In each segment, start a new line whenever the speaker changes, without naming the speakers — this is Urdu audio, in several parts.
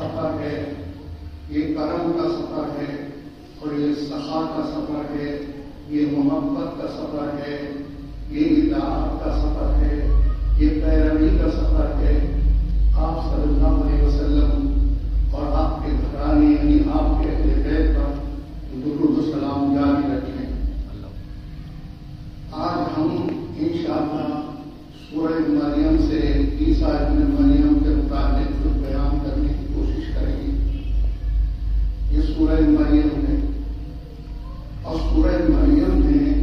سفر ہے، یہ کرم کا سفر ہے، اور یہ سخا کا سفر ہے، یہ محبت کا سفر ہے، یہ اطاعت کا سفر ہے، یہ پیروی کا سفر ہے۔ آپ صلی اللہ علیہ وسلم اور آپ کے گھرانے یعنی آپ کے اہل بیت پر درود و سلام جاری رکھیں۔ آج ہم انشاءاللہ سورہ مریم سے عیسیٰ ابن مریم کے متعلق کچھ بیان کرنے کی کوشش کریں گے۔ یہ سورہ مریم ہے، اور سورہ مریم میں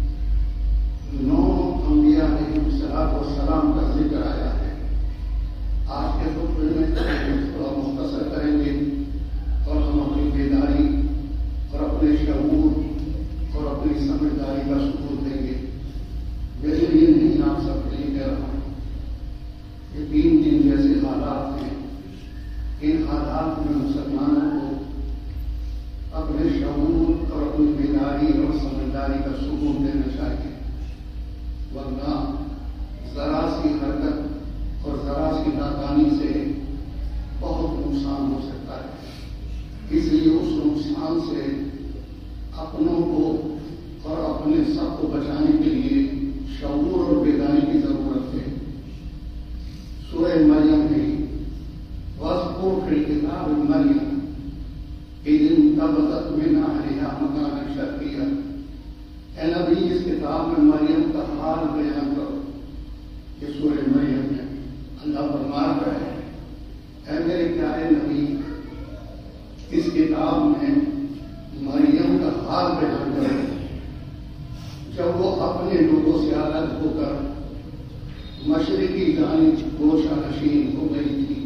9 انبیاء علیہ السلام کا ذکر آیا ہے۔ آج کے خطبے میں تھوڑا مختصر کریں گے، اور ہم اپنی بیداری اور اپنے شعور اور اپنی سمجھداری کا ثبوت دیں گے۔ میرے لیے نہیں، آپ سب کے لیے کہہ رہا ہوں۔ یہ 3 دن جیسے حالات ہیں، ان حالات میں مسلمانوں کو اپنے شعور اور اپنی بیداری اور سمجھداری کا ثبوت دینا چاہیے، ورنہ ذرا سی حرکت اور ذرا سی نادانی سے بہت نقصان ہو سکتا ہے۔ اس لیے اس نقصان سے اپنوں کو اور اپنے سب کو بچانے کے لیے شعور اور بیداری کی ضرورت ہے۔ سورہ مریم ہے، وَاذْكُرْ فِي الْكِتَابِ مَرْيَمَ إِذِ انتبذت من أهلها مكانا شرقيا۔ اے نبی، اس کتاب میں مریم کا حال بیان کرو۔ یہ سورہ مریم ہے۔ اللہ فرما رہا ہے، اے میرے پیارے نبی، اس کتاب میں مریم کا حال بیان کرو جب وہ اپنے لوگوں سے الگ ہو کر مشرقی جانب گوشہ نشین ہو گئی تھی،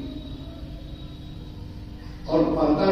اور پردہ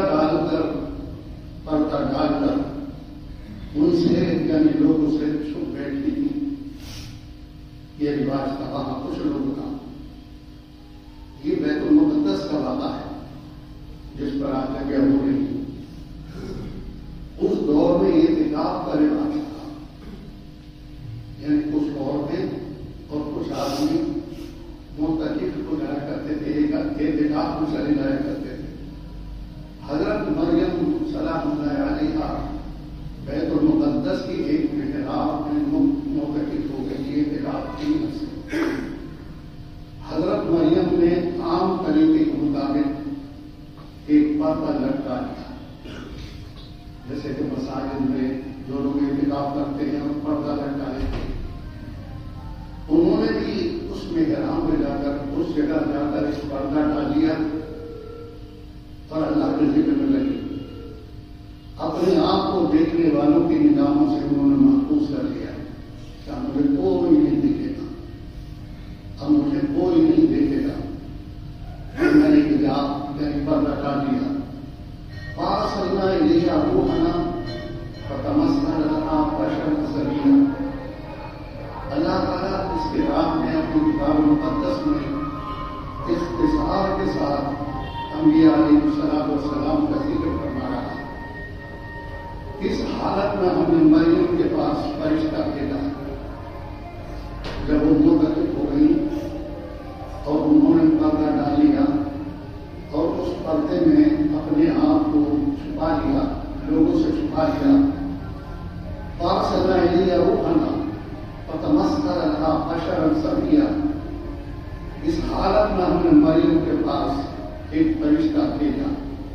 ڈال کر ان سے یعنی لوگوں سے چھپ بیٹھتی تھی۔ یہ رواج تھا وہاں کچھ لوگوں کا۔ یہ بیت المقدس کا واقعہ ہے جس پر آج جگہ ہو رہی ہے۔ اس دور میں یہ اعتکاف کا رواج تھا، یعنی کچھ عورتیں اور کچھ آدمی معتکف کو جایا کرتے تھے، ایک اعتکاف کو چلے جایا کرتے تھے۔ حضرت مریم سلام اللہ علیہا بیت المقدس کی ایک محراب میں معتکف ہو گئی، یہ اعتکاف کی سے۔ حضرت مریم نے عام طریقے کے مطابق ایک پردہ لٹکا دیا، جیسے کہ مساجد میں جو لوگ اعتکاف کرتے ہیں اور پردہ لٹکا لیتے ہیں، انہوں نے بھی اس محراب میں جا کر اس جگہ جا کر اس پردہ ڈال دیا اور اللہ کے ذکر میں لگے۔ اپنے آپ کو دیکھنے والوں کی نگاہوں سے انہوں نے محفوظ کر لیا کہ مجھے کوئی نہیں دیکھے گا، اب مجھے کوئی نہیں دیکھے گا۔ میں نے حجاب یعنی پردہ ڈال دیا۔ فَأَرْسَلْنَا إِلَيْهَا رُوحَنَا فَتَمَثَّلَ لَهَا بَشَرًا سَوِيًّا۔ اللہ تعالیٰ اس کتاب میں اپنی کتاب مقدس میں اختصار کے ساتھ انبیاء علیہ السلام کا ذکر فرما رہا ہے۔ اس حالت میں ہم نے مریم کے پاس فرشتہ بھیجا۔ جب وہ منتخب ہو گئی اور انہوں نے پردہ ڈال لیا اور اس پردے میں اپنے آپ کو چھپا لیا، لوگوں سے چھپا لیا، فَأَرْسَلْنَا إِلَيْهَا رُوحَنَا فَتَمَثَّلَ لَهَا بَشَرًا سَوِيًّا۔ اس حالت میں ہم نے مریم کے پاس ایک فرشتہ بھیجا۔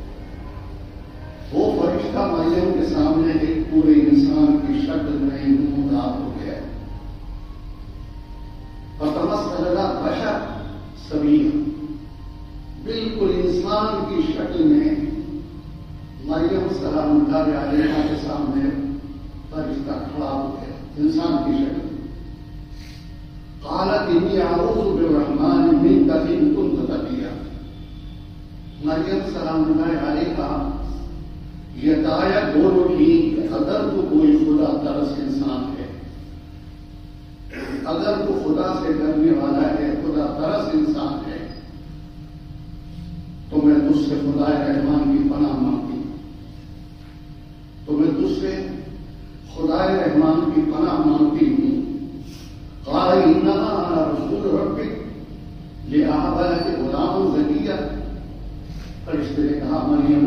وہ فرشتہ مریم کے سامنے ایک پورے انسان کی شکل میں نمودار ہو گیا۔ فَتَمَثَّلَ لَهَا بَشَرًا سَوِيًّا، بالکل انسان کی شکل میں مریم سلام اللہ علیہا کے سامنے فرشتہ کھڑا ہو گیا، انسان کی شکل۔ قالت انی اعوذ بالرحمن منک ان کنت تقیا۔ مریم سلام اللہ علیہا یہ دعویٰ بول اٹھی کہ اگر تو کوئی خدا ترس انسان ہے، اگر تو خدا سے ڈرنے والا ہے، خدا ترس انسان ہے، تو میں تجھ سے خدا رحمان کی پناہ مانگتی ہوں، تو میں تجھ سے خدا رحمان کی پناہ مانگتی ہوں۔ قال انما انا رسول ربک لأہب لک غلاما زکیا۔ فرشتے مریم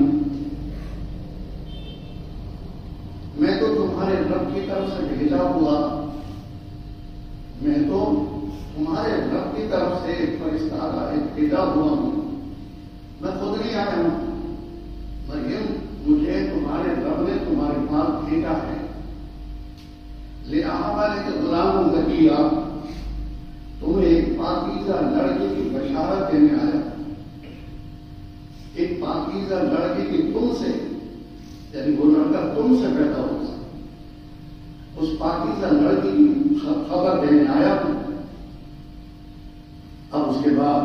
میں تو تمہارے رب کی طرف سے بھیجا ہوا، میں تو تمہارے رب کی طرف سے ایک فرشتہ ایک بھیجا ہوا ہوں، میں خود نہیں آیا ہوں۔ مریم مجھے تمہارے رب نے تمہارے پاس بھیجا ہے، لہٰذا کہ غلام زکیہ تمہیں ایک پاکیزہ لڑکے کی بشارت دینے آیا، ایک پاکیزہ لڑکے کی تم سے، یعنی وہ لڑکا تم سے پیدا ہوگا، اس پاکیزہ لڑکی کی خبر دینے آیا ہوں۔ اب اس کے بعد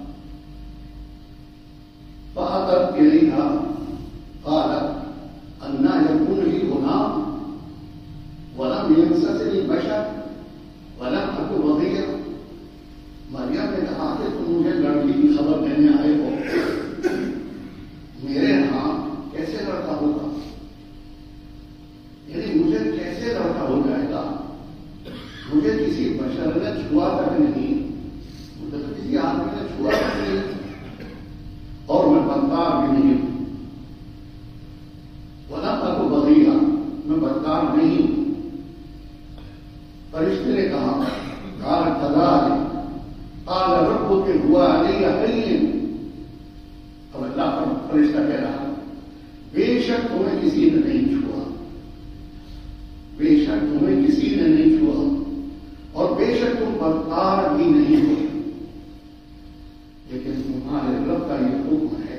فأتت إليها قالت أنى يكون لي غلام ولم يمسسني بشر ولم أك بغيا۔ مریم نے کہا کہ تم مجھے لڑکی کی خبر دینے آئے ہو، میرے ہاں کیسے لڑکا ہوگا، یعنی مجھے کیسے لڑکا ہو جائے گا، مجھے کسی بشر نے چھوا تک نہیں، مجھے تو کسی آدمی نے چھوا تک نہیں، اور میں بدکار بھی نہیں ہوں، ولم أك بغيا، میں بدکار نہیں ہوں۔ فرشتے نے کہا قال كذلك قال ربك هو علي هين۔ اب اللہ کا فرشتہ کہہ رہا بے شک تمہیں کسی نے نہیں چھوا، بے شک تمہیں کسی نے نہیں چھوا، اور بے شک تم بدکار بھی نہیں ہو، لیکن تمہارے رب کا یہ حکم ہے،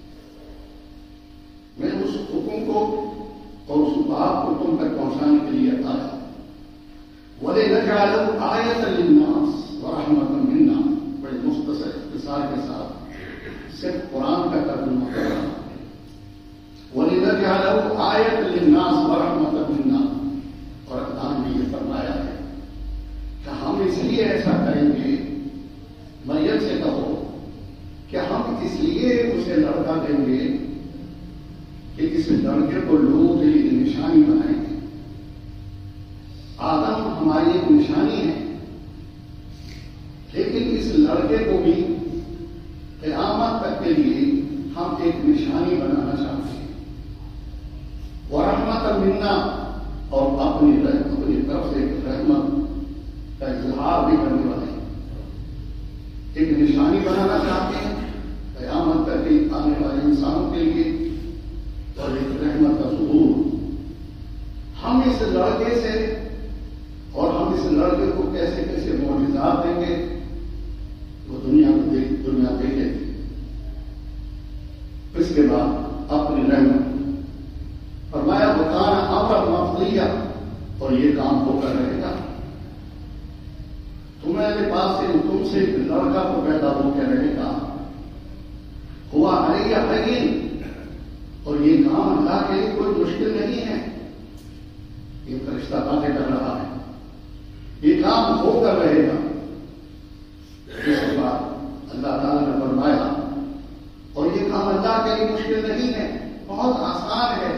میں اس حکم کو اور اس بات کو تم تک پہنچانے کے لیے آیا۔ وَلِنَجْعَلَهُ آيَةً لِلنَّاسِ وَرَحْمَةً مِنَّا، بڑے مختصر اختصار کے ساتھ صرف قرآن کا ترجمہ کر رہا ہے۔ وَلِنَجْعَلَهُ آيَةً لِلنَّاسِ وَرَحْمَةً مِنَّا، اور اللہ نے یہ فرمایا ہے کہ ہم اس لیے ایسا کریں گے، مریم سے کہو کہ ہم اس لیے اسے لڑکا دیں گے کہ اس لڑکے کو لوگوں کے لیے نشانی بنائیں گے۔ آدم ہماری ایک نشانی ہے، لیکن اس لڑکے کو بھی قیامت تک کے لیے ہم ایک نشانی بنانا چاہتے ہیں۔ ورحمۃ منا، اور اپنی طرف سے ایک رحمت کا اظہار بھی کرنے والے ہیں، ایک نشانی بنانا چاہتے ہیں قیامت تک آنے والے انسانوں کے لیے، اور ایک رحمت کا ظہور۔ ہم اس لڑکے سے اور ہم اس لڑکے کو کیسے کیسے معجزات دیں گے وہ دنیا دیکھے گی۔ اس کے بعد اپنی رحمت فرمایا وکان امر مقضیہ، اور یہ کام ہو کر رہے گا، تمہارے پاس سے تم سے لڑکا تو پیدا ہو کے رہے گا، ہوا علیہ حین، اور یہ کام اللہ کے لیے کوئی مشکل نہیں ہے، یہ فرشتہ باتیں کر رہا ہے، یہ کام ہو کر رہے گا۔ اس کے بعد اللہ تعالیٰ نے فرمایا اور یہ کام اللہ کے لیے مشکل نہیں ہے، بہت آسان ہے۔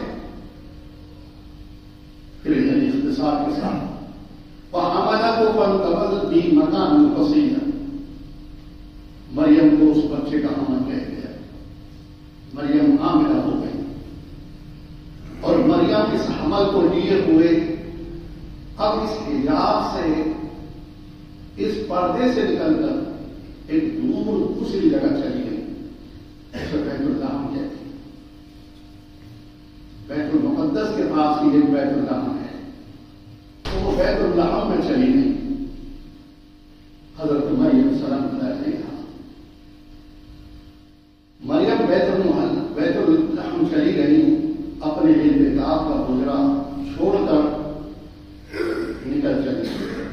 پھر یعنی اختصار کے ساتھ وَحَمَلَهُ فَانْتَبَذَتْ بِهِ مَكَانًا قَصِيًّا، مریم کو اس بچے کا حمل لے گیا، مریم حاملہ ہو گئی، اور مریم اس حمل کو لیے ہوئے اب اس حجاب سے، اس پردے سے نکل کر ایک دور دوسری جگہ چلی گئی، ایسے بیت اللہ کہتے ہیں۔ بیت المقدس کے پاس ہی ایک بیت اللہ ہے، تو وہ بیت اللہ میں چلی گئی۔ حضرت مریم سلام اللہ علیہا، مریم بیت اللہ چلی گئی، اپنے انتخاب کا گزرا چھوڑ کر نکل چلی۔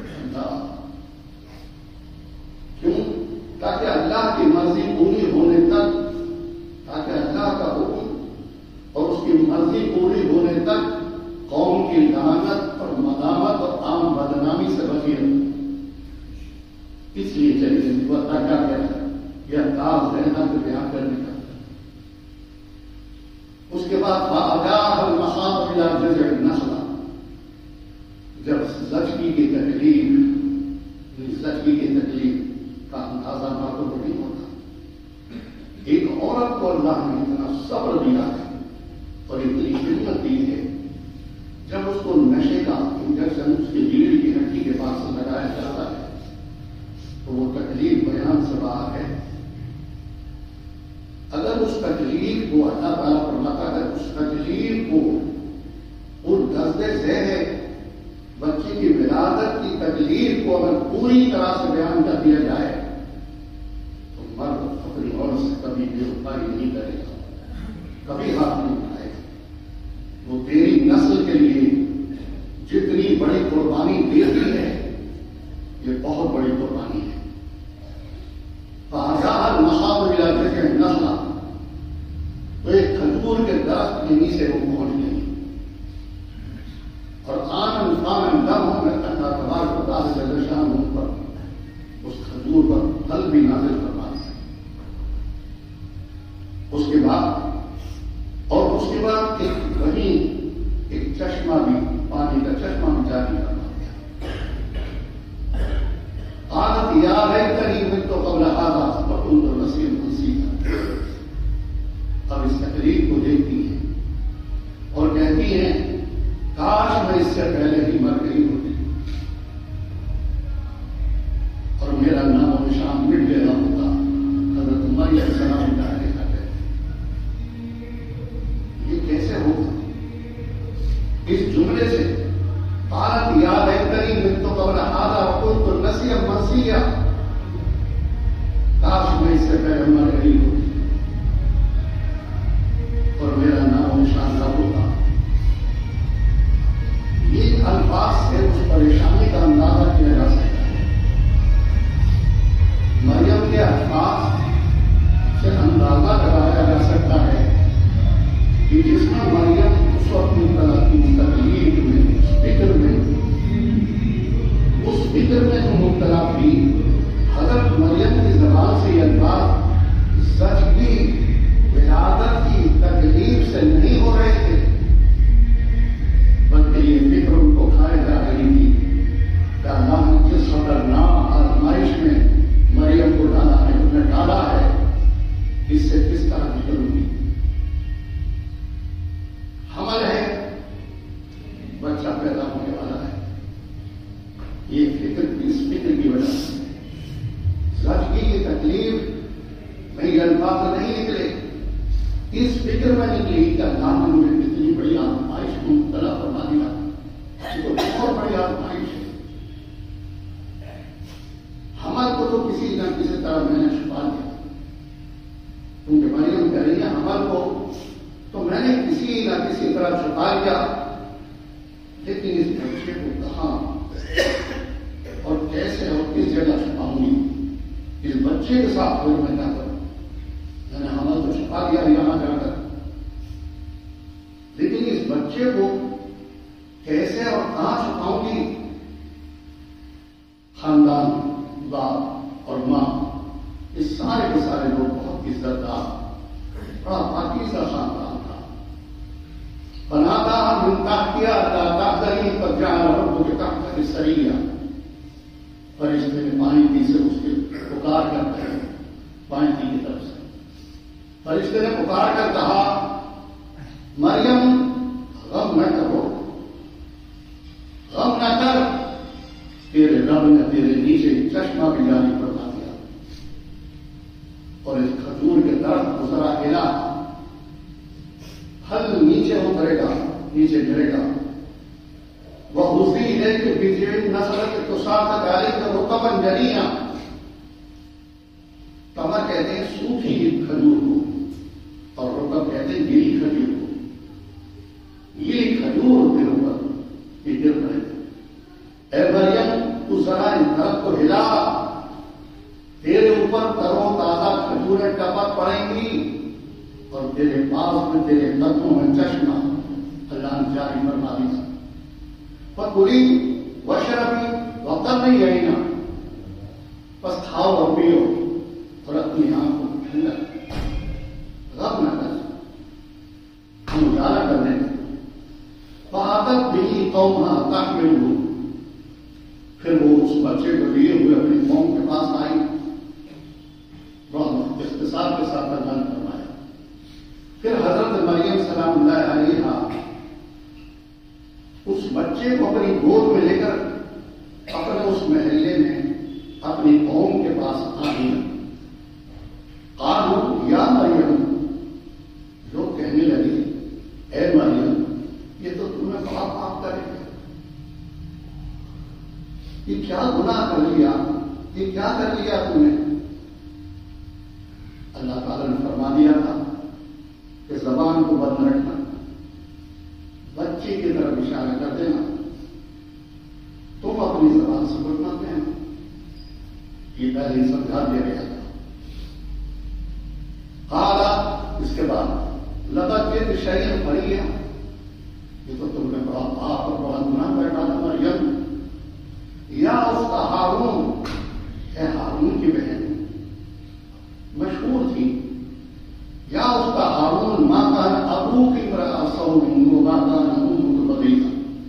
کیوں؟ تاکہ اللہ کی مرضی پوری ہونے تک، تاکہ اللہ کا حکم اور اس کی مرضی پوری ہونے تک قوم کی لعنت اور ملامت اور عام بدنامی سے بچی رہے، اس لیے چلی گئی۔ وہ اللہ کیا کہہ رہا ہے، یہ انداز رہنا کو بیان کرنے کا۔ اس کے بعد فَأَجَاءَهَا الْمَخَاضُ إِلَى جَذْعِ النَّخْلَةِ، جب زچگی کی تکلیف کا اندازہ مردوں کو نہیں ہوتا، ایک عورت کو اللہ نے اتنا صبر دیا ہے اور اتنی خدمت دی ہے، جب اس کو نشے کا انجیکشن اس کی ریڑھ کی ہڈی کے پاس لگایا جاتا ہے تو وہ تکلیف بیان سے باہر ہے۔ اگر اس تکلیف کو اللہ تعالیٰ فرماتا ہے، اس تکلیف کو اور دردِ ذہ بچے کی ولادت کی تکلیف کو اگر پوری طرح سے بیان کر دیا جائے تو مرد اپنی عورت سے کبھی بے وفائی نہیں کرے گا، کبھی ہاتھ نہیں اٹھائے گا۔ وہ تیری نسل کے لیے جتنی بڑی قربانی دیتی ہے یہ بہت بڑی قربانی ہے۔ مخاب علاقے کے نسل تو ایک کھجور کے درخت کے نیچے وہ پہنچ گئی اور آنن دم میں اللہ تبارک و تعالی جل شانہ پر اس کھجور پر پھل بھی نازل فرما دیا۔ اس کے بعد ایک چشمہ بھی، پانی کا چشمہ بھی جاری کرنا دیا۔ قالت یا لیتنی مت قبل ھذا وکنت نسیا منسیا۔ اب اس تقریر کو دیکھتی ہیں اور کہتی ہیں کاش میں اس سے پہلے ہی مر گئی ہوتی اور میرا نام و نشان مٹ گیا ہوتا۔ حضرت مریم السلام کا یہ کیسے ہوگا؟ اس جملے سے قالت یا لیتنی مت قبل ھذا وکنت نسیا منسیا، کاش میں اس سے پہلے مر گئی ہوتی اور میرا نام و نشان نہ ہوتا۔ یہ الفاظ سے اس پریشانی کا اندازہ کیا جا سکتا ہے۔ مریم کے الفاظ سے اندازہ لگایا جا سکتا ہے کہ جس میں مریم اس وقت مبتلا کی تکلیف میں، اس فکر میں جو مبتلا تھی، حضرت مریم کی زبان سے یہ الفاظ سچ کی ولادت کی تکلیف سے نہیں ہو رہے تھے، بلکہ یہ فکر ان کو کھائے جا رہی تھی کہ اللہ نے جس خطرناک آزمائش میں مریم کو ڈالا ہے، انہیں ڈالا ہے، اس سے کس طرح نکلوں گی۔ حمل ہے، بچہ پیدا ہونے والا ہے، یہ اس فکر کی وجہ سے زچگی کی تکلیف میں یہ الفاظ نہیں نکلے، اس فکر میں نکلی کہ اللہ نے مجھے کتنی بڑی آزمائش کو مبتلا فرما دیا، یہ تو بہت بڑی آزمائش ہے۔ حمل کو تو کسی نہ کسی طرح میں نے چھپا دیا، کیونکہ مریم کہہ رہی ہے حمل کو تو میں نے کسی نہ کسی طرح چھپا دیا، لیکن اس بچے کو کہاں اور کیسے اور کس جگہ چھپاؤں گی؟ اس بچے کے ساتھ کوئی میں کیا کروں؟ میں نے حمل تو چھپا دیا یہاں جا کر، لیکن اس بچے کو کیسے اور کہاں چھپاؤں گی؟ خاندان، باپ اور ماں، اس سارے کے سارے لوگ بہت عزت دار، بڑا پاکیزہ خاندان تھا۔ فناداها من تحتها لا تحزني قد جعل ربك تحتك سريا۔ فرشتے نے پانی سے اس کے پکار کرتے ہیں، پانی کی طرف سے فرشتے نے پکار کر کہا مریم غم نہ کرو، غم نہ کر، تیرے رب نے تیرے نیچے چشمہ بھی جاری فرما دیا اور اس کھجور کے درخت کو ذرا ہلا، پھل نیچے اترے گا، نیچے گرے گا۔ وہ اسی ہے کہ بجے نسل تو ساتھ ڈالے تو رقبن جنیا، تمر کہتے ہیں سوکھی کھجور کو اور رقب کہتے ہیں گیلی کھجور کو۔ گیلی کھجور کے اوپر یہ گر رہے تھے۔ اے مریم تو ذرا اس درخت کو ہلا، تیرے اوپر ترو تازہ کھجوریں ٹپک پڑیں گی اور تیرے پاس میں، تیرے قدموں میں چشمہ اللہ نے جاری فرما دیا۔ فکلی وشربی وقرنی عینا، بس کھاؤ اور پیو اور اپنی آنکھوں کو ٹھنڈک، غم نہ کر، ہم اجالا کر دیں۔ فآتت به قومها تحملہ، پھر وہ اس بچے کو لیے ہوئے اپنی قوم کے پاس آئی۔ بہت اتصال کے ساتھ اذان فرمایا. پھر حضرت مریم سلام اللہ علیہا اس بچے کو اپنی گود میں لے کر اپنے اس محلے میں اپنی قوم کے پاس آئی. قالوا یا مریم، لوگ کہنے لگے اے مریم یہ تو تم نے بڑا پاپ کر لیا، یہ کیا گناہ کر لیا، یہ کیا کر لیا تم نے؟ اللہ تعالیٰ نے فرما دیا تھا کہ زبان کو بند رکھنا، بچے کی طرف اشارہ کر دینا، تم اپنی زبان سے بولنا کہنا. یہ پہلے ہی سمجھا دیا گیا تھا. قالا، اس کے بعد لقد جئت شیئا فریعا، یہ تو تم نے بڑا پاپ اور بڑا گناہ کر ڈالا مریم. یا اخت ہارون، اے ہارون کی بہن مشہور تھی. یا اخت ہارون ما کان ابوک امرأ سوء وما کانت امک بغیہ،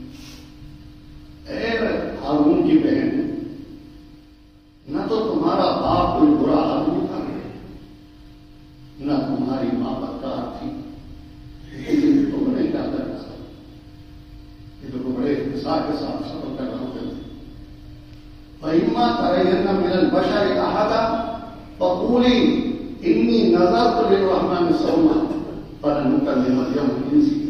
اے ہارون کی بہن نہ تو تمہارا باپ کوئی برا آدمی تھا نہ تمہاری ماں بدکار تھی، لیکن تم نے کیا کرنا تھا. یہ تو بڑے اختصار کے ساتھ سفر کر رہا ہوں. فَإِمَّا تَرَيَنَّ مِنَ الْبَشَرِ أَحَدًا فَقُولِي إِنِّي نَذَرْتُ لِلرَّحْمَنِ صَوْمًا فَلَنُكَلِّمَ الْيَوْمَ إِنسِيًّا.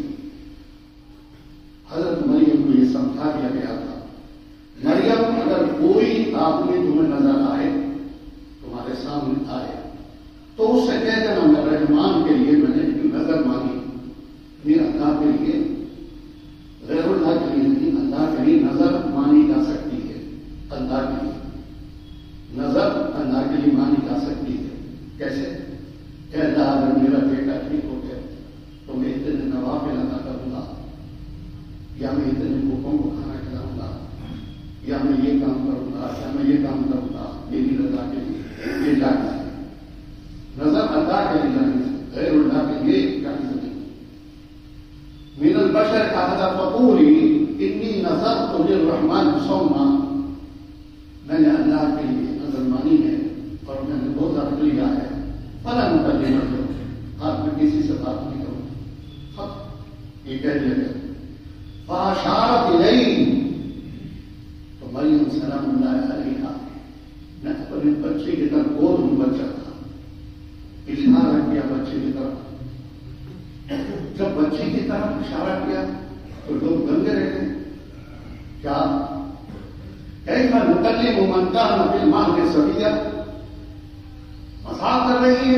حضرت مریم کو یہ سمجھا دیا گیا تھا مریم اگر کوئی آدمی تمہیں نظر آئے، تمہارے سامنے آئے، تو اس سے کہہ دینا میں رحمان کے لیے میں نے نظر مانگی. یہ اللہ کے لیے، غیر اللہ کے لیے نہیں، اللہ کے لیے نظر مانی جا سکتی ہے. اللہ کے لیے نظر اللہ کے لیے مانی جا سکتی ہے. کیسے؟ کہ اللہ اگر میرا بیٹا ٹھیک ہو گیا تو میں اتنے نوافل ادا کروں گا، یا میں اتنے بھوکوں کو کھانا کھلاؤں گا، یا میں یہ کام کروں گا، یا میں یہ کام کروں گا، میری رضا کے لیے. یہ جائز ہے. نظر اللہ کے لیے جائز ہے، غیر اللہ کے لیے جائز نہیں. من البشر کہا فقولی انی نذرت للرحمن صوما، میں نے اللہ کے لیے نظر مانی ہے اور میں نے روزہ رکھ لیا ہے. فلا نکلم اليوم، آج میں کسی سے بات نہیں کروں. خط یہ کہہ دیا گیا. فاشارت الیہ، تو مریم سلام اللہ علیہا نے اپنے بچے کی طرف، گود میں بچہ تھا، اشارہ کیا بچے کی طرف. جب بچے کی طرف اشارہ کیا تو لوگ گنگے رہ گئے. کیا کیف نکلم من کان فی المہد صبیا، مذاق کر رہی ہے؟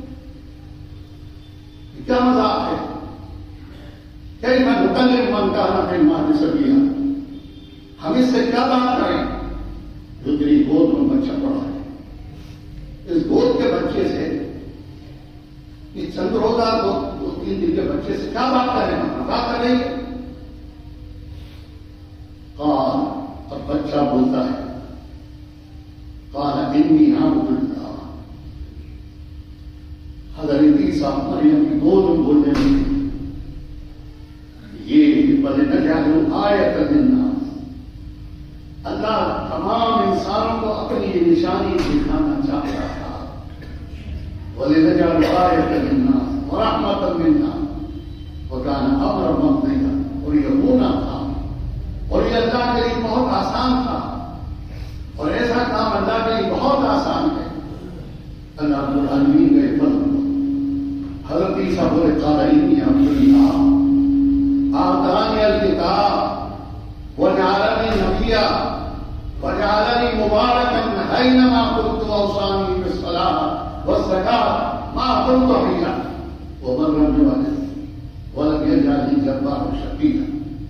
کیا مذاق ہے؟ کیف نکلم من کان فی المہد صبیا، ہم اس سے کیا بات کریں جو تیری گود میں بچہ پڑا ہے. اس گود کے بچے سے، اس چند روزہ دو تین دن کے بچے سے کیا بات کریں؟ مذاق کر رہی ہے. قال، اب بچہ بولتا ہے، قال انی عبد اللہ. حضرت عیسیٰ مریم کی گود میں بولنے لگے. یہ وَلِنَجْعَلَهُ آیَةً لِلنَّاسِ، اللہ تمام انسانوں کو اپنی یہ نشانی دکھانا چاہتا تھا. وَلِنَجْعَلَهُ آیَةً لِلنَّاسِ وَرَحْمَةً مِنَّا وَكَانَ أَمْرًا مَقْضِيًّا. اور یہ ہونا تھا، اور یہ اللہ کے لیے بہت آسان تھا، اور ایسا کام اللہ کے لیے بہت آسان ہے. اللہ رب العالمین کا فضل. حضرت عیسیٰ بولے قال انی عبد اللہ آتانی الکتاب وجعلنی نبیا وجعلنی مبارکا اینما کنت واوصانی بالصلاۃ والزکاۃ ما دمت حیا وبرا بوالدی ولم یجعلنی جبارا شقیا.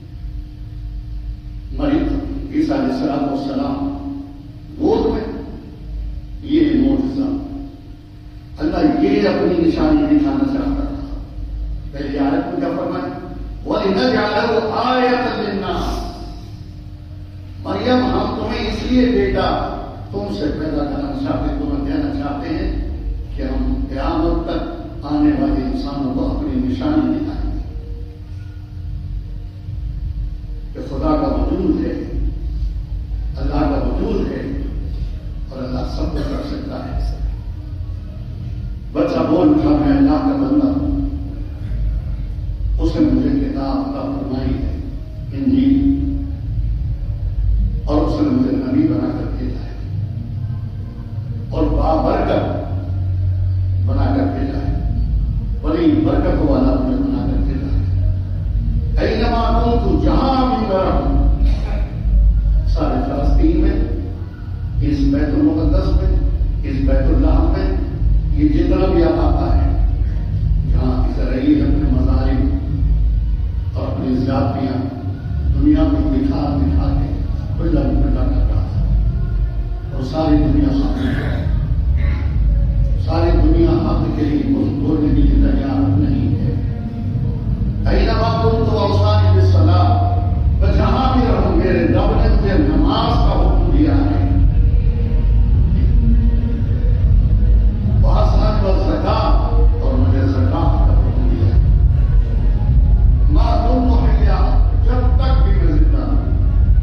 مریم عیسیٰ علیہ السلام گود میں یہ معجزہ اللہ یہ اپنی نشانی دکھانا چاہتا تھا. پہلی آیت میں کیا فرمایا؟ وَلِنَجْعَلَهُ آیَةً لِلنَّاسِ. مریم ہم تمہیں اس لیے بیٹا تم سے پیدا کرنا چاہتے، تمہیں کہنا چاہتے ہیں کہ ہم قیامت تک آنے والے انسانوں کو اپنی نشانی دکھائیں گے کہ خدا کا وجود ہے، اللہ کا وجود ہے، اور اللہ سب کو کر سکتا ہے. بندہ اس نے مجھے کتاب عطا فرمائی ہے انجیل، اور اس نے مجھے نبی بنا کر بھیجا ہے اور بابرکت بنا کر بھیجا ہے، بڑی برکت والا مجھے بنا کر بھیجا ہے۔ اینما کنت، جہاں بھی میں رہوں، سارے فلسطین میں، اس بیت المقدس میں، اس بیت اللہ میں، یہ جتنا بھی علاقہ ہے جہاں اسرائیل اپنے مظالم اور اپنی زیادتیاں دنیا میں دکھا دکھا کے کھلا کھلا کر رہا تھا، اور ساری دنیا ساری دنیا حق کے لیے کچھ بولنے کے لیے تیار نہیں ہے۔ اینما کنت اوصانی بالصلاۃ، میں جہاں بھی رہوں میرے رب نے مجھے نماز کا حکم دیا ہے، والزکاۃ، اور مجھے زکات کا حکم دیا ہے۔ ما دمت حیا، جب تک بھی میں زندہ ہوں،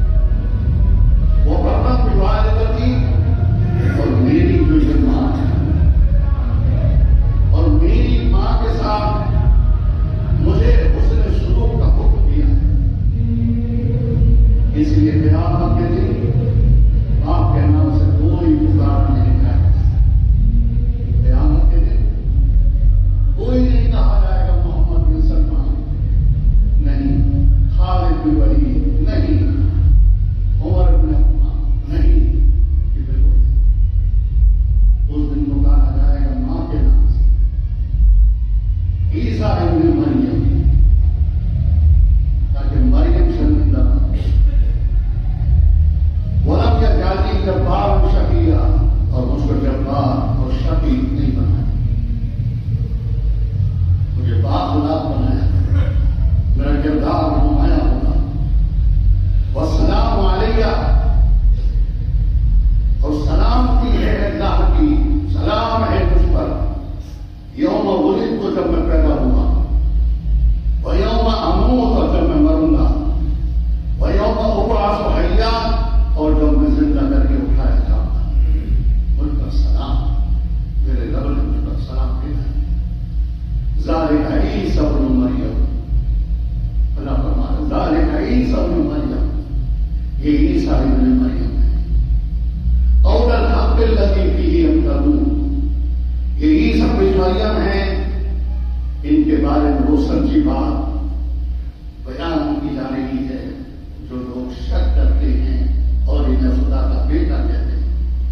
وہ برکت بوالدتی، اور میری جو یہ ماں ہے، اور میری ماں کے ساتھ مجھے اس نے سلوک کا حکم دیا ہے۔ اس لیے قیامت کے دن آپ کے نام سے کوئی پکار نہیں جائے گا، قیامت کے دن کوئی نہیں کہا جائے گا محمد بن سلمان نہیں، خالد بن ولید نہیں، عمر بن عثمان نہیں، اس دن کو کہا جائے گا ماں کے نام سے، عیسیٰ ابن مریم، تاکہ مریم شرمندہ نہ ہو۔ ولم یجعلنی جبارا شقیا، اور مجھ کو جبار اور شقی نہیں بنایا، مجھے باخلاق بنایا، میرا کردار نمایاں ہوگا۔ والسلام علیہ، اور سلامتی ہے اللہ کی، سلام ہے مجھ پر، یوم ولدت، تو جب میں پیدا ہوا، ویوم اموت، اور جب میں مروں گا، ویوم ابعث حیا، اور جب میں زندہ کر کے اٹھایا جاؤں گا، مجھ پر سلام، میرے رب نے مجھ پر سلام کیا ہے۔ ذالک عیسی ابن مریم، اللہ فرماتا ہے ذالک عیسی ابن مریم، یہ عیسیٰ ابن مریم ہے۔ قول الحق الذی فیہ یمترون، یہ عیسیٰ ابن مریم ہے، ان کے بارے میں وہ سچی بات بیان کی جا رہی ہے جو لوگ شک کرتے ہیں اور انہیں خدا کا بیٹا کہتے ہیں،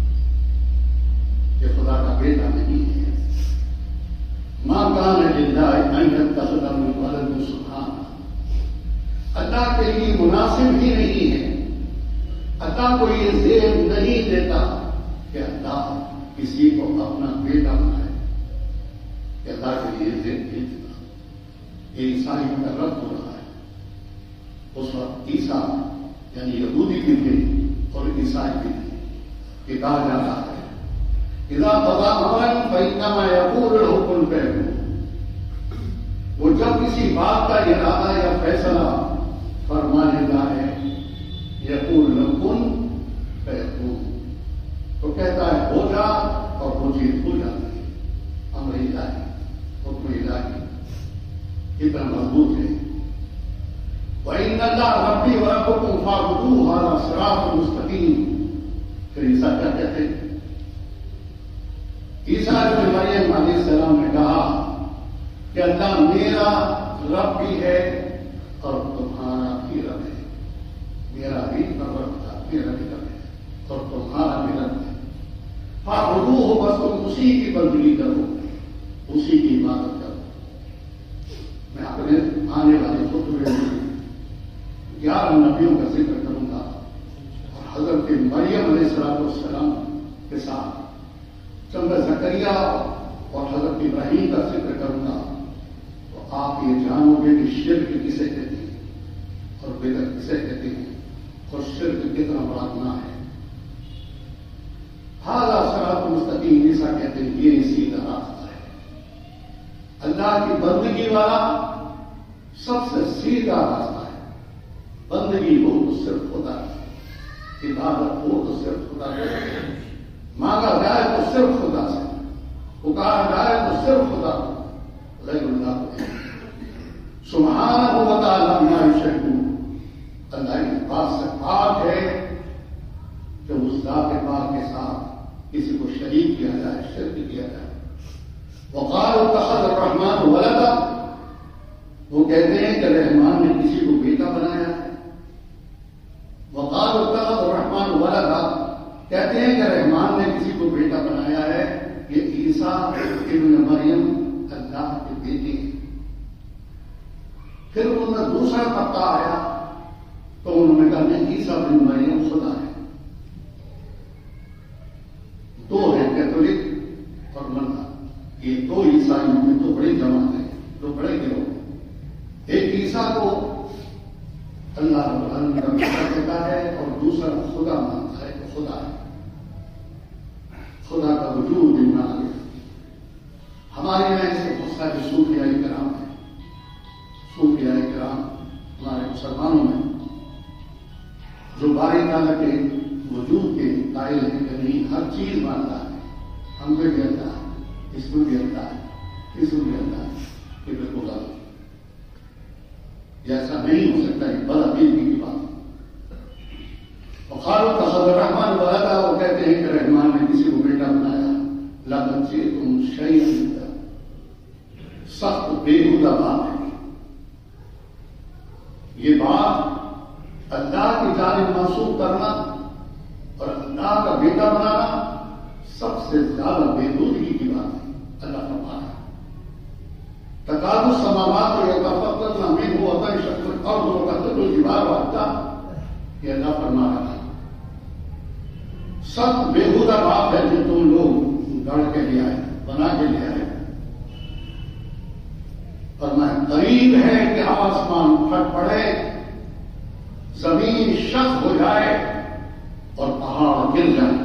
یہ خدا کا بیٹا نہیں ہے۔ ما کان للہ ان یتخذ من ولد، سبحانہ، اللہ کے لیے مناسب ہی نہیں ہے، اللہ کو یہ زیب نہیں دیتا کہ اللہ کسی کو اپنا بیٹا بنائے، کہ اللہ کے لیے زیب نہیں دیتا۔ یہ عیسائی کا رد ہو رہا ہے۔ اس وقت عیسیٰ یعنی یہودی بھی تھے اور عیسائی بھی تھے، کہ کہا جاتا ہے اذا قضى امرا فانما يقول له كن فيكون، وہ جب کسی بات کا ارادہ یا فیصلہ فرما لیتا ہے، یقول له كن فيكون، تو کہتا ہے ہو جا، اور وہ چیز ہو جاتی ہے۔ امر الہی، حکم الہی کتنا مضبوط ہے۔ وَإِنَّ اللَّهَ رَبِّي وَرَبُّكُمْ فَاعْبُدُوهُ هَذَا صِرَاطٌ مُسْتَقِيمٌ۔ پھر عیسیٰ کیا کہتے ہیں؟ عیسیٰ ابن مریم علیہ السلام نے کہا کہ اللہ میرا رب بھی ہے اور تمہارا بھی رب ہے، میرا بھی پروردگار، میرا بھی رب ہے اور تمہارا بھی رب ہے۔ فَاعْبُدُوهُ، بس تم اسی کی بندگی کرو، اسی کی عبادت کرو۔ میں اپنے آنے والے خطبے میں 11 نبیوں کا ذکر کروں گا، اور حضرت مریم علیہ السلام کے ساتھ چند زکریا اور حضرت ابراہیم کا ذکر کروں گا، تو آپ یہ جانو گے کہ شرک کسے کہتے ہیں اور بدعت کسے کہتے ہیں، اور شرک کتنا بڑا گناہ ہے۔ ھذا صراط مستقیم، عیسیٰ کہتے ہیں یہ سیدھا راستہ ہے، اللہ کی بندگی والا سب سے سیدھا راستہ ہے۔ بندگی ہو تو صرف خدا کی، عبادت ہو تو صرف خدا کی، مانگا جائے تو صرف خدا سے، پکارا جائے تو صرف خدا کو، غیر اللہ کو سبحانہ و تعالی عما یشرکون، اللہ اس بات سے پاک ہے کہ اس ذات پاک کے ساتھ کسی کو شریک کیا جائے، شرک کیا جائے۔ وقالوا اتخذ الرحمن ولدا، وہ کہتے ہیں کہ رحمان نے کسی کو بیٹا بنایا ہے۔ وقالوا اتخذ الرحمن ولدا، کہتے ہیں کہ رحمان نے کسی کو بیٹا بنایا ہے۔ یہ عیسیٰ ابن مریم اللہ کے بیٹے ہیں۔ پھر ان میں دوسرا طبقہ آیا تو انہوں نے کہا نہیں، عیسیٰ ابن مریم خدا ہے۔ دو ہیں، کیتھولک اور منا، یہ دو عیسائیوں میں تو بڑی جماعت ہے، دو بڑے گروہ۔ ایک عیسیٰ کو اللہ رب العالمین کا بیٹا کہتا ہے اور دوسرا خدا مانتا ہے کہ خدا ہے، خدا کا وجود ان میں آ گیا۔ ہمارے یہاں ایسے بہت سارے صوفیاء کرام ہیں، صوفیاء کرام ہمارے مسلمانوں میں جو باری تعالیٰ کے وجود کے قائل ہیں کہ نہیں، ہر چیز مانتا ہے، ہم پہ بھی اللہ ہے، اس میں بھی اللہ ہے، اس میں بھی اللہ ہے، یہ بالکل غلط ہے۔ یہ ایسا نہیں ہو سکتا، یہ بدعقیدگی کی بات ہے۔ وقالوا اتخذ الرحمن ولدا، وہ کہتے ہیں کہ رحمان نے کسی کو بیٹا بنایا۔ لقد جئتم شیئا، سخت بےہودہ بات ہے یہ بات، اللہ کی جانب منسوب کرنا اور اللہ کا بیٹا بنانا سب سے زیادہ بےہودگی کی بات ہے۔ اللہ فرماتا ہے تکاد السماوات یتفطرن منہ وتنشق الارض وتخر الجبال حتی، یہ اللہ فرما رہا ہے سخت بےہودہ بات ہے جو تم لوگ گڑھ کے لے آئے، بنا کے لے آئے۔ اور میں قریب ہے کہ آسمان پھٹ پڑے، زمین شق ہو جائے اور پہاڑ گر جائے۔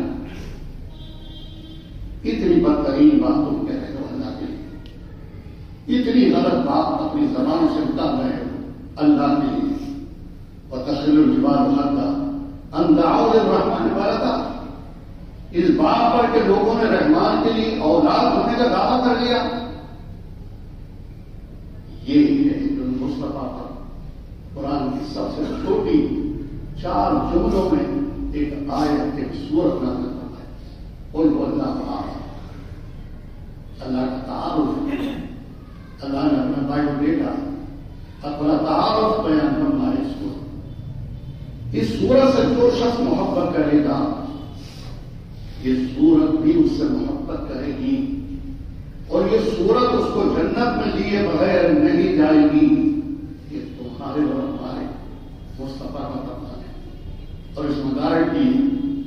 اتنی بدترین بات تم کہہ رہے ہو اللہ کے لیے، اتنی غلط بات اپنی زبان سے اتار رہے ہو اللہ کے لیے۔ وتخر الجبال حتی ان دعوا للرحمن ولدا، اس بات پر کہ لوگوں نے رحمان کے لیے اولاد ہونے کا دعویٰ کر لیا۔ یہ ہے جو مصطفیٰ پر قرآن کی سب سے چھوٹی 4 جملوں میں ایک آیت، ایک سورت نازل کرتا ہے۔ قل هو اللہ احد، اللہ کا تعارف، اللہ نے اپنا بائیو ڈیٹا اپنا تعارف بیان کرنا ہے۔ اس سورت سے جو شخص محبت کرے گا، یہ سورت بھی اس سے محبت کرے گی، اور یہ سورت اس کو جنت میں لیے بغیر نہیں جائے گی۔ یہ تمہارے اور ہمارے مصطفیٰ کا تقاضا ہے، اور اس میں گارنٹی ہے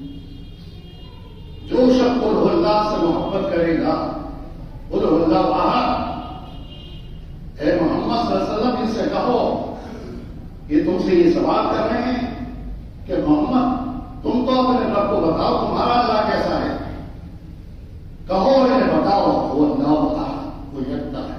جو شخص قل هو اللہ سے محبت کرے گا، قل هو اللہ احد، اے محمد صلی اللہ علیہ وسلم ان سے کہو، یہ تم سے یہ سوال کر رہے ہیں کہ محمد تم تو اپنے رب کو بتاؤ تمہارا اللہ کیسا ہے، کہو انہیں بتاؤ وہ اللہ احد، وہ یکتا ہے،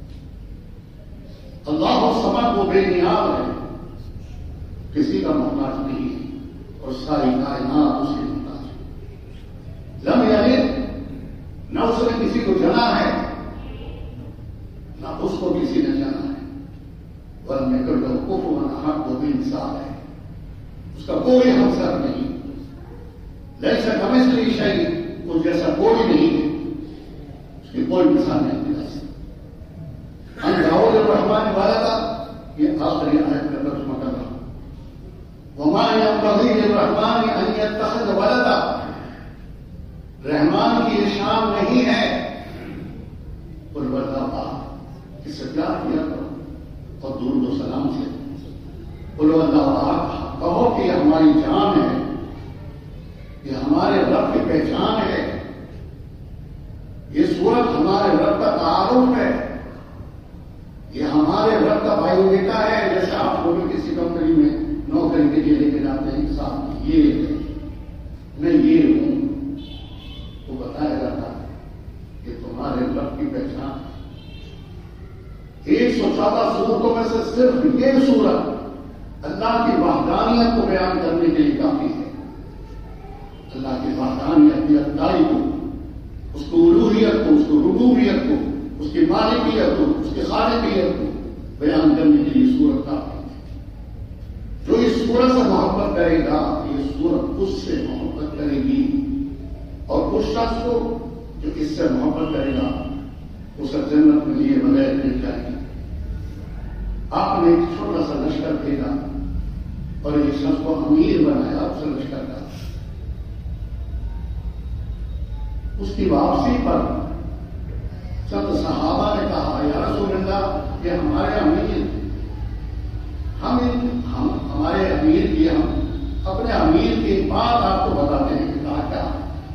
اللہ الصمد، وہ بے نیاز ہے، کسی کا محتاج نہیں ہے، اور ساری کائنات اس کے محتاج ہے۔ لم یلد، نہ اس نے کسی کو جنا ہے نہ اس کو کسی نے جنا ہے۔ ولم یکن لہ کفوا احد، وہ بے مثال ہے، اس کا کوئی ہمسر نہیں۔ لیس کمثلہ شیء، اس جیسا کوئی نہیں ہے، اس کی کوئی مثال نہیں دی جا سکتی۔ ان دعوا للرحمن ولدا، یہ آخری آیت کا ترجمہ کر رہا ہوں۔ وما ينبغي للرحمن ان يتخذ ولدا، رحمان کی یہ شان نہیں ہے قل هو اللہ احد، اس سے پیار کیا کرو اور درود و سلام سے قل هو اللہ احد کہو کہ یہ ہماری جان ہے، یہ ہمارے رب کی پہچان ہے، یہ سورت ہمارے رب کا تعارف ہے، یہ ہمارے رب کا بھائی بیٹا ہے۔ جیسے آپ کو بھی کسی کمپنی میں نوکری کے لیے لے کے جاتے ہیں، صاحب یہ ہے، میں یہ ہوں، تو بتایا جاتا ہے کہ تمہارے رب کی پہچان ہے۔ 114 صورتوں میں سے صرف یہ سورت اللہ کی وحدانیت کو بیان کرنے کے لیے کافی ہے، اللہ کی وحدانیت کی اقداری کو، اس کو الوہیت کو، اس کو ربوبیت کو اس کی مالکیت کو، اس کی خالقیت کو بیان کرنے کے لیے سورت کا جو اس سورت سے محبت کرے گا یہ سورت اس سے محبت کرے گی، اور اس شخص کو جو اس سے محبت کرے گا اسے جنت میں لیے بغیر مل جائے گی۔ آپ نے ایک چھوٹا سا لشکر بھیجا اور ایک شخص کو امیر بنایا اس لشکر کا۔ اس کی واپسی پر چند صحابہ نے کہا یا رسول اللہ یہ ہمارے امیر، ہمارے امیر کی ہم اپنے امیر کی بات آپ کو بتاتے ہیں کہ کہا کیا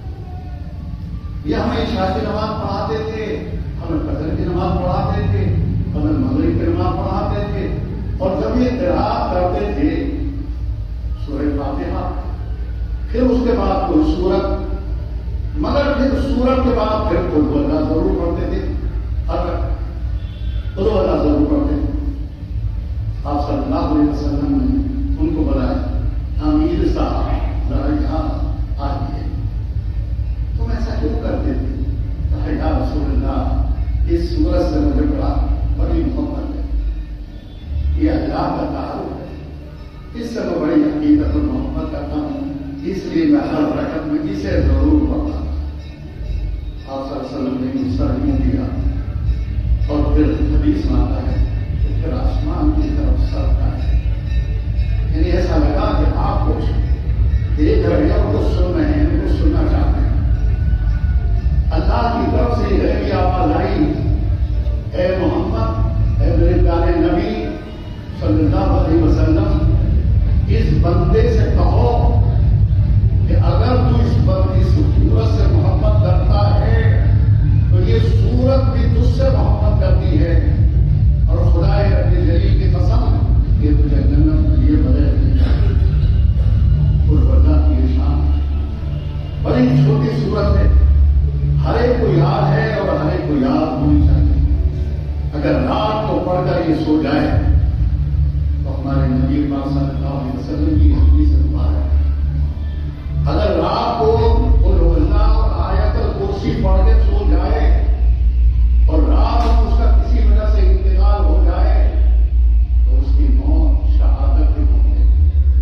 یہ ہمیں عشاء کی نماز پڑھاتے تھے، ہمیں فجر کی نماز پڑھاتے تھے، ہمیں مغرب کی نماز پڑھاتے تھے، اور جب یہ قراءت کرتے تھے سورہ فاتحہ پھر اس کے بعد کوئی سورت، مگر پھر سورت کے بعد پھر قل هو اللہ ضرور پڑھتے تھے، اگر قل هو اللہ ضرور پڑھتے تھے۔ آپ صلی اللہ علیہ وسلم نے ان کو بتایا امیر صاحب ذرا یہاں آئیے، تم ایسا کیوں کرتے تھے؟ کہا یا رسول اللہ اس سورت سے مجھے بڑی محبت ہے، یہ اللہ کا تعارف ہے، اس سے میں بڑی حقیقت اور محبت کرتا ہوں، اس لیے میں ہر رکعت میں اسے ضرور پڑھتا ہوں۔ آپ صلی اللہ علیہ وسلم نے مصر دیا اور پھر حدیث میں آتا ہے پھر آسمان کی طرف سر اٹھائے، یعنی ایسا لگا کہ آپ کچھ دیکھ رہے ہیں اور کچھ سن رہے ہیں، کچھ سننا چاہتے ہیں۔ اللہ کی طرف سے یہ بھی آواز آئی اے محمد، اے میرے پیارے نبی صلی اللہ علیہ وسلم، اس بندے سے کہو کہ اگر تو اس سورت سے محبت کرتا ہے تو یہ سورت بھی تجھ سے محبت کرتی ہے، اور خدا اپنی جلیل کی قسم یہ تجھے جنت کے لیے بغیر نہیں جائے۔ اللہ کی شان بڑی چھوٹی صورت ہے، ہر ایک کو یاد ہے اور ہر ایک کو یاد ہونی چاہیے۔ اگر رات کو پڑھ کر یہ سو جائے تو ہمارے نبی پاک صلی اللہ علیہ وسلم کی حدیث سے دعا ہے، اگر رات کو قل هو اللہ اور آیت الکرسی پڑھ کے سو جائے اور رات کو اس کا کسی وجہ سے انتقال ہو جائے تو اس کی موت شہادت کی موت ہے۔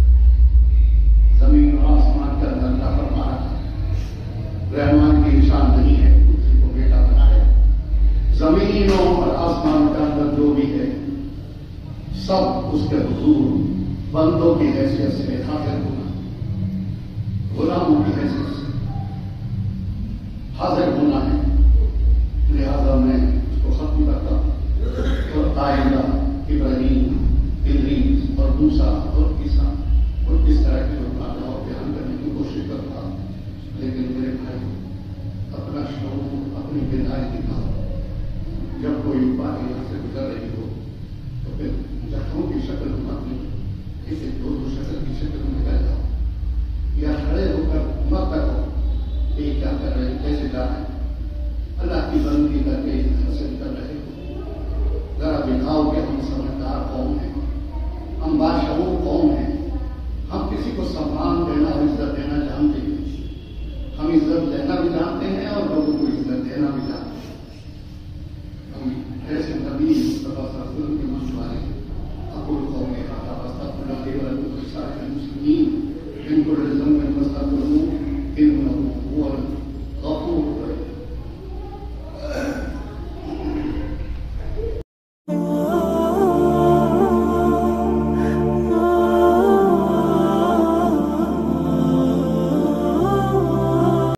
زمین اور آسمان کا اندر کا فرمانا رحمان کی شان نہیں ہے کسی کو بیٹا بنائے، زمینوں اور آسمان کا اندر جو بھی ہے سب اس کے حضور بندوں کی حیثیت سے حاضر ہونا، غلاموں کی حیثیت سے حاضر ہونا ہے۔ لہذا میں اس کو ختم کرتا ہوں اور آئندہ ابراہیم، ادریس اور موسیٰ اور عیسیٰ اور اس طرح کے واقعات اور بیان کرنے کی کوشش کرتا ہوں، لیکن میرے بھائی اپنا شعور، اپنی بیداری دکھاؤ۔ جب کوئی بات یہاں سے گزر رہی ہو تو پھر جٹھوں کی شکل اپنی کسی دو شکل کی شکل میں نکل جاؤ، یا کھڑے ہو کر مت کرو یہ کیا کر رہے ہیں، کیسے جا رہے ہیں، اللہ کی بندگی کر کے حاصل کر رہے ہو۔ ذرا دکھاؤ کہ ہم سمجھدار قوم ہیں، ہم باشعور قوم ہیں، ہم کسی کو سمان دینا اور عزت دینا جانتے ہیں، ہم عزت دینا بھی جانتے ہیں اور لوگوں کو عزت دینا بھی جانتے ہیں۔ ہم ایسے نبی مصطفیٰ صلی اللہ علیہ وسلم